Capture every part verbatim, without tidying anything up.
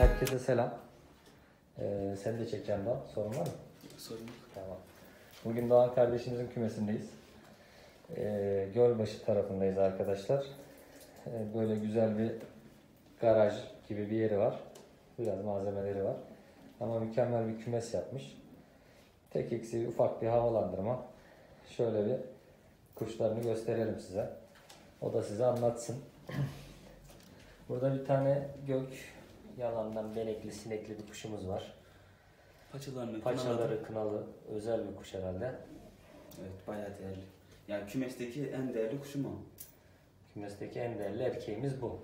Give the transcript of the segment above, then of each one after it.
Herkese selam. Ee, seni de çekeceğim daha. Sorun var mı? Sorun yok. Tamam. Bugün Doğan kardeşimizin kümesindeyiz. Ee, Gölbaşı tarafındayız arkadaşlar. Ee, böyle güzel bir garaj gibi bir yeri var. Biraz malzemeleri var. Ama mükemmel bir kümes yapmış. Tek eksiği ufak bir havalandırma. Şöyle bir kuşlarını gösterelim size. O da size anlatsın. Burada bir tane gök yalandan benekli, sinekli bir kuşumuz var. Paçalarını, Paçaları kınalı, özel bir kuş herhalde. Evet, bayağı değerli. Yani kümesteki en değerli kuşum o. Kümesteki en değerli erkeğimiz bu.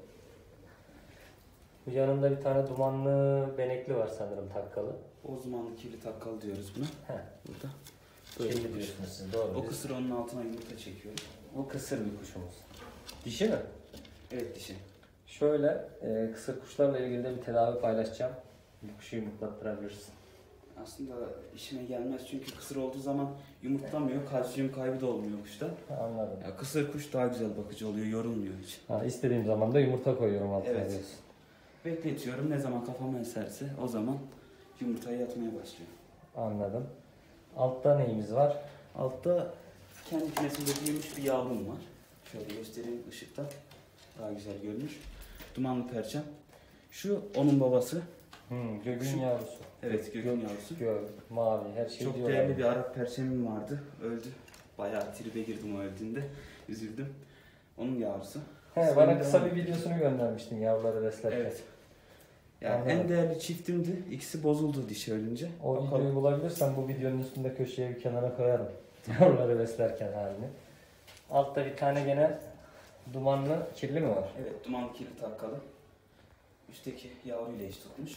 Bu yanında bir tane dumanlı benekli var sanırım takkalı. O zamanlı kirli takkalı diyoruz buna. Heh. Burada. Böyle Böyle bir kuş. diyorsunuz siz, doğru. O diyorsunuz. kısır onun altına yumurta çekiyor. Bu kısır bir kuşumuz. Dişi mi? Evet, dişi. Şöyle e, kısır kuşlarla ilgili de bir tedavi paylaşacağım. Bu kuşu yumurtlattırabilirsin. Aslında işime gelmez çünkü kısır olduğu zaman yumurtlamıyor, kalsiyum kaybı da olmuyor kuşta. Anladım. Ya kısır kuş daha güzel bakıcı oluyor, yorulmuyor hiç. Ha, istediğim zaman da yumurta koyuyorum altına Evet. diyorsun. Bekletiyorum, ne zaman kafama eserse o zaman yumurtaya yatmaya başlıyor. Anladım. Altta neyimiz var? Altta kendi kümesimde büyümüş bir yavrum var. Şöyle göstereyim ışıkta. Daha güzel görünür. Dumanlı perçem. Şu onun babası. Hmm, gögün Şu- yavrusu. Evet, gökün yavrusu. Gök, mavi, her şey Çok diyorlar. değerli bir Arap perçemim vardı. Öldü. Bayağı tribe girdim o öldüğünde. Üzüldüm. Onun yavrusu. He, Sonra bana kısa devam- bir videosunu göndermiştin yavruları beslerken. Evet. Yani Anladım. en değerli çiftimdi. İkisi bozuldu dişi ölünce. O Bakalım. videoyu bulabilirsen bu videonun üstünde köşeye bir kenara koyarım. Yavruları beslerken halini. Altta bir tane gene dumanlı kirli mi var? Evet, dumanlı kirli takkalı. Üstteki yavruyla eş tutmuş.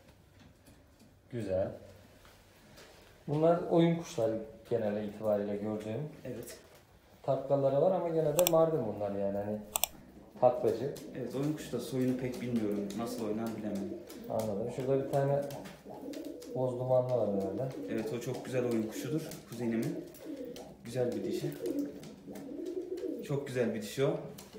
Güzel. Bunlar oyun kuşları genel itibariyle gördüğüm. Evet. Taklaları var ama gene de Mardin bunlar yani hani taklacı. Evet, oyun kuşu da soyunu pek bilmiyorum. Nasıl oynar bilemedim. Anladım. Şurada bir tane boz dumanlı var herhalde. Evet, o çok güzel oyun kuşudur. Kuzenimin. Güzel bir dişi. Çok güzel bir dişi o.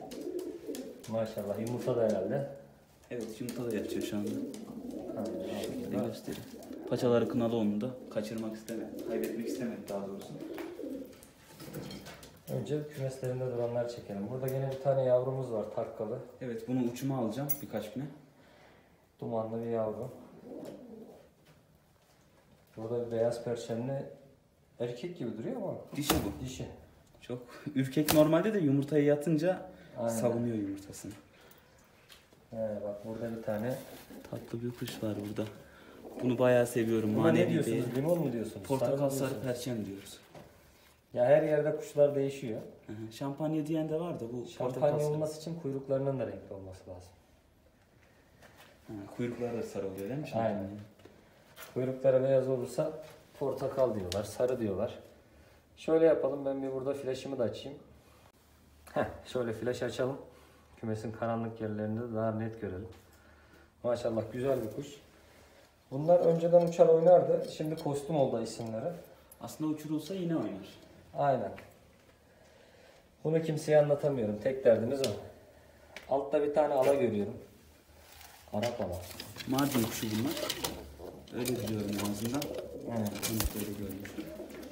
Maşallah yumurta da herhalde. Evet, yumurta da yapıyor şu anda. Aynen. Şöyle göstereyim. Paçaları kınalı onu da. Kaçırmak istemedi. Kaybetmek istemedi daha doğrusu. Önce kümeslerinde duranlar çekelim. Burada gene bir tane yavrumuz var takkalı. Evet, bunu uçuma alacağım birkaç güne. Dumanlı bir yavru. Burada bir beyaz perçemli erkek gibi duruyor ama Dişi bu. dişi. Çok ürkek normalde de yumurtaya yatınca Aynen. savunuyor yumurtasını. He, bak burada bir tane. Tatlı bir kuş var burada. Bunu bayağı seviyorum. Buna ne Manevi diyorsunuz? değeri. Limon mu diyorsunuz? Portakal mı sarı diyorsunuz? perçem diyoruz. Ya her yerde kuşlar değişiyor. Hı hı. Şampanya diyen de var da bu portakal Şampanya sarı. olması için kuyruklarının da renkli olması lazım. Ha, kuyrukları da sarı oluyor değil mi şampanya? Aynen. Kuyrukları beyaz olursa portakal diyorlar, sarı diyorlar. Şöyle yapalım, ben bir burada flaşımı da açayım. Heh, şöyle flaş açalım. Kümesin karanlık yerlerinde de daha net görelim. Maşallah güzel bir kuş. Bunlar önceden uçar oynardı. Şimdi kostüm oldu isimleri. Aslında uçurulsa yine oynar. Aynen. Bunu kimseye anlatamıyorum. Tek derdimiz o. Altta bir tane ala görüyorum. Arap ala. Mardin kuşu bunlar. Öyle biliyorum en azından. Evet. Bunu böyle görmüştüm.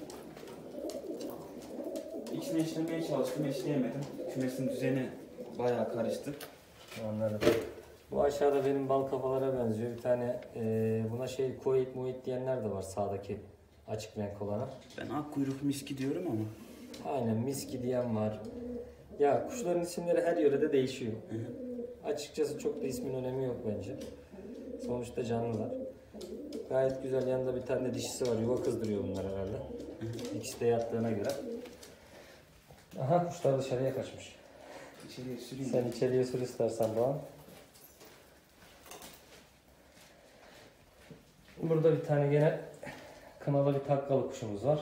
İçine işlemeye çalıştım, işleyemedim. Kümesin düzeni bayağı karıştı. Anladım. Bu aşağıda benim bal kafalara benziyor. Bir tane e, buna şey Kuwait muhit diyenler de var sağdaki açık renk olana. Ben ak kuyruk miski diyorum ama. Aynen miski diyen var. Ya kuşların isimleri her yörede değişiyor. Hı hı. Açıkçası çok da ismin önemi yok bence. Sonuçta canlılar. Gayet güzel, yanında bir tane de dişisi var. Yuva kızdırıyor bunlar herhalde. Hı hı. İkisi de yattığına göre. Aha, kuşlar dışarıya kaçmış. İçeriye süreyim. Sen içeriye sür istersen Doğan. Burada bir tane gene kınalı bir takkalı kuşumuz var.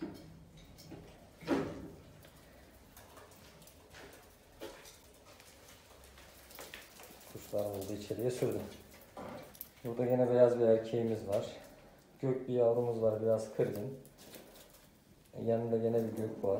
Kuşlarımızı da içeriye sürdüm. Burada gene beyaz bir erkeğimiz var. Gök bir yavrumuz var, biraz kırgın. Yanında gene bir gök var.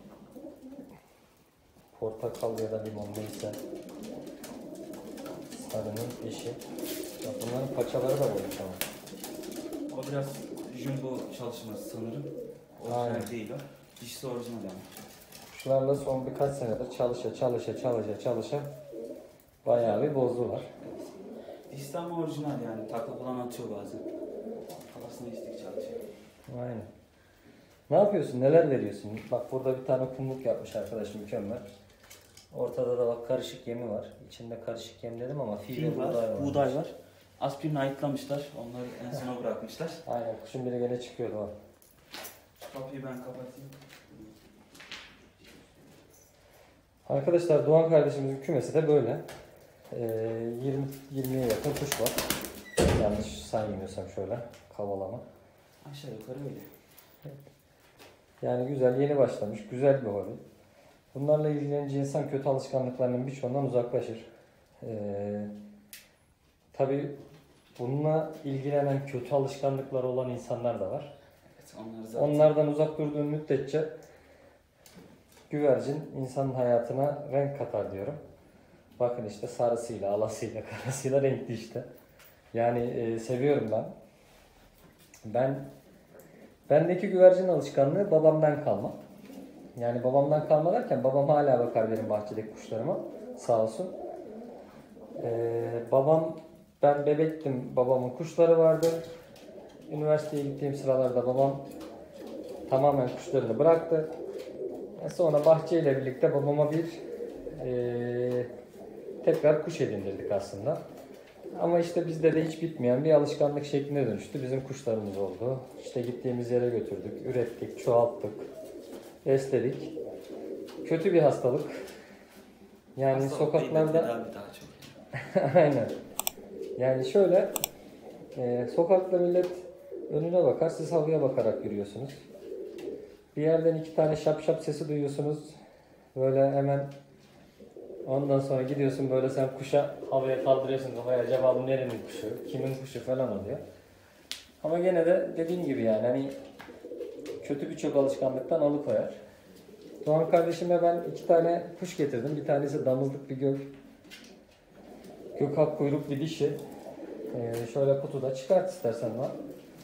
Portakal ya da limon neyse. Arının eşi. Bak bunların paçaları da boymuş ama. O biraz jumbo çalışması sanırım. Aynen. Orijinal değil o. Dişisi orijinal ama. Kuşlarla son birkaç senedir çalışa çalışa çalışa çalışa bayağı bir bozdular. Dişisi ama orijinal yani. Takla falan atıyor bazen. Kafasına istik çalışıyor. Aynen. Ne yapıyorsun? Neler veriyorsun? Bak burada bir tane kumluk yapmış arkadaş, mükemmel. Ortada da bak karışık yemi var. İçinde karışık yem dedim ama fil ve Fil var, buğday var. buğday var. Aspirini ayıklamışlar. Onları en sona bırakmışlar. Aynen, kuşun biri gene çıkıyordu o. Şu kapıyı ben kapatayım. Arkadaşlar Doğan kardeşimizin kümesi de böyle. Ee, yirmi yirmiye yakın kuş var. Yanlış saymıyorsam şöyle kavalama. Aşağı yukarı öyle. Yani güzel, yeni başlamış. Güzel bir hobi. Bunlarla ilgilenince insan kötü alışkanlıklarının birçoğundan uzaklaşır. Ee, tabii bununla ilgilenen, kötü alışkanlıkları olan insanlar da var. Evet, onlar zaten... Onlardan uzak durduğun müddetçe güvercin insanın hayatına renk katar diyorum. Bakın işte sarısıyla, alasıyla, karasıyla renkli işte. Yani e, seviyorum ben. Ben bendeki güvercin alışkanlığı babamdan kalma. Yani babamdan kalma derken babam hala bakar benim bahçedeki kuşlarıma. Sağ olsun. Ee, babam, ben bebektim, babamın kuşları vardı. Üniversiteye gittiğim sıralarda babam tamamen kuşlarını bıraktı. Sonra bahçeyle birlikte babama bir e, tekrar kuş edindirdik aslında. Ama işte bizde de hiç bitmeyen bir alışkanlık şekline dönüştü. Bizim kuşlarımız oldu. İşte gittiğimiz yere götürdük, ürettik, çoğalttık, besledik. Kötü bir hastalık. Yani Hastalık sokaklarda... değil de tedavi daha çok. Aynen. Yani şöyle, e, sokakta millet önüne bakar, siz havaya bakarak yürüyorsunuz. Bir yerden iki tane şap şap sesi duyuyorsunuz. Böyle hemen ondan sonra gidiyorsun böyle sen kuşa havaya kaldırıyorsun kafayı. Acaba bu nerenin kuşu, kimin kuşu falan oluyor. Ama gene de dediğim gibi yani hani kötü birçok alışkanlıktan alıkoyar. Doğan kardeşime ben iki tane kuş getirdim. Bir tanesi damızlık bir gök. Gökhan kuyruk bir dişi. Ee, şöyle kutuda çıkart istersen var.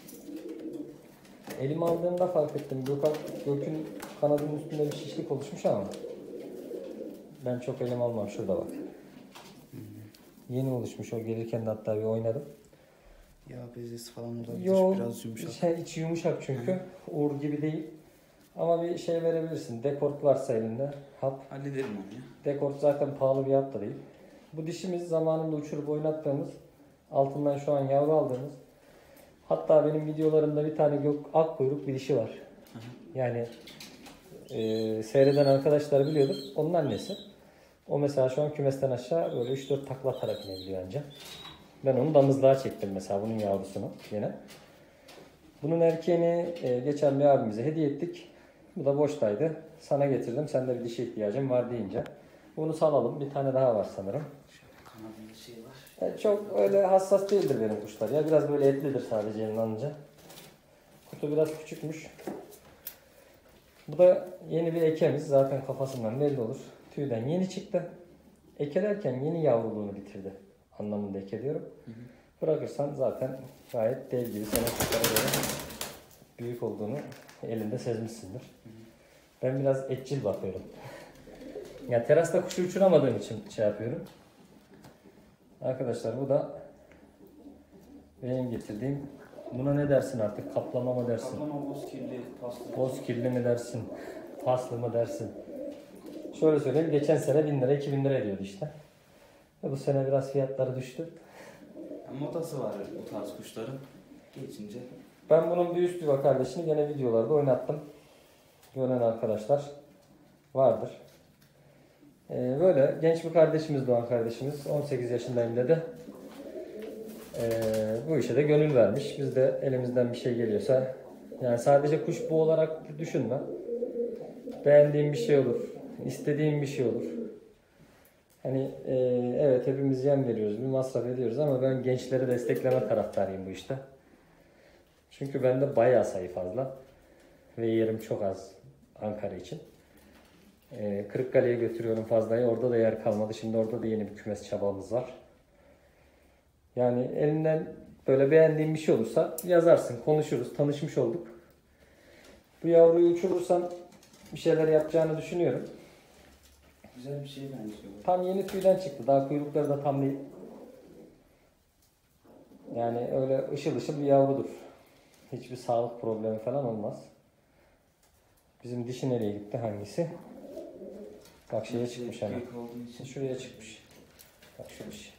Elim aldığımda fark ettim. Gökhan, gökün kanadının üstünde bir şişlik oluşmuş ama ben çok elim almam. Şurada bak. Yeni oluşmuş o, gelirken de hatta bir oynadım. Ya bezesi falan olabilir. Yo, Biraz yumuşak. Şey, içi yumuşak çünkü. Uğur gibi değil. Ama bir şey verebilirsin. Dekort varsa elinde. Hap. Hallederim onu ya. Dekort zaten pahalı bir hap da değil. Bu dişimiz zamanında uçurup oynattığımız, altından şu an yavru aldığımız, hatta benim videolarımda bir tane gök ak kuyruk bir dişi var. Hı hı. Yani e, seyreden arkadaşlar biliyordur. Onun annesi. O mesela şu an kümesten aşağı böyle üç dört takla atarak inebiliyor anca. Ben onu damızlığa çektim mesela, bunun yavrusunu yine. Bunun erkeğini e, geçen bir abimize hediye ettik. Bu da boştaydı. Sana getirdim. Sende bir dişi ihtiyacım var deyince. Bunu salalım. Bir tane daha var sanırım. Şöyle kanadında şey var. Yani çok öyle hassas değildir benim kuşlar ya. Biraz böyle etlidir sadece yayınlanınca. Kutu biraz küçükmüş. Bu da yeni bir ekemiz. Zaten kafasından belli olur. Tüyden yeni çıktı. Eke derken yeni yavruluğunu bitirdi anlamında eke diyorum. Hı hı. Bırakırsan zaten gayet dev gibi, senin kuşlara göre büyük olduğunu elinde sezmişsindir. Hı hı. Ben biraz etçil bakıyorum. Ya terasta kuşu uçuramadığım için şey yapıyorum. Arkadaşlar bu da benim getirdiğim, buna ne dersin artık, kaplama mı dersin? Kaplama, bozkirli, paslı. Bozkirli mi dersin, paslı mı dersin? Şöyle söyleyeyim, geçen sene bin lira, iki bin lira ediyordu işte. Ve bu sene biraz fiyatları düştü. Yani motası var bu tarz kuşların. Geçince. Ben bunun bir üst yuva kardeşini gene videolarda oynattım. Gören arkadaşlar vardır. Ee, böyle genç bir kardeşimiz, Doğan kardeşimiz, on sekiz yaşındayım dedi. Ee, bu işe de gönül vermiş. Biz de elimizden bir şey geliyorsa, yani sadece kuş bu olarak düşünme. Beğendiğim bir şey olur, istediğim bir şey olur. Hani e, evet hepimiz yem veriyoruz, bir masraf ediyoruz ama ben gençleri destekleme taraftarıyım bu işte. Çünkü bende bayağı sayı fazla ve yerim çok az Ankara için. Ee, Kırıkkale'ye götürüyorum fazlayı. Orada da yer kalmadı. Şimdi orada da yeni bir kümes çabamız var. Yani elinden böyle beğendiğin bir şey olursa yazarsın, konuşuruz, tanışmış olduk. Bu yavruyu uçurursan bir şeyler yapacağını düşünüyorum. Güzel bir şeye benziyor. Tam yeni tüyden çıktı. Daha kuyrukları da tam değil. Yani öyle ışıl ışıl bir yavrudur. Hiçbir sağlık problemi falan olmaz. Bizim dişi nereye gitti? Hangisi? Bak şeye çıkmış hemen. Büyük olduğu için. Şuraya çıkmış. Bak şu dişi.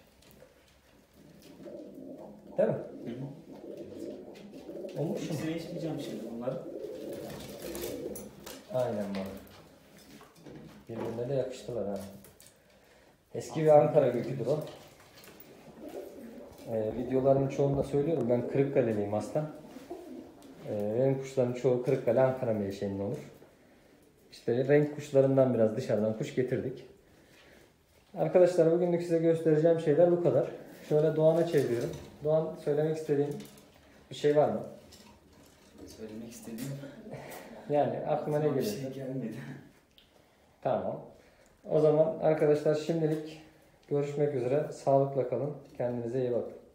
Değil mi? Hı hı. Olmuş mu? İkisini içmeyeceğim şimdi bunları. Aynen bak. Birbirine de yakıştılar ha. Eski bir Ankara göküdür o. Ee, videolarımın çoğunda söylüyorum. Ben Kırıkkaleliyim aslen. Ee, benim kuşların çoğu Kırıkkale, Ankara menşeinde olur. İşte renk kuşlarından biraz dışarıdan kuş getirdik. Arkadaşlar bugünlük size göstereceğim şeyler bu kadar. Şöyle Doğan'a çeviriyorum. Doğan, söylemek istediğin bir şey var mı? Söylemek istediğim Yani aklına ne aklıma bir gelirse. şey gelmedi. Tamam. O zaman arkadaşlar şimdilik görüşmek üzere. Sağlıkla kalın. Kendinize iyi bakın.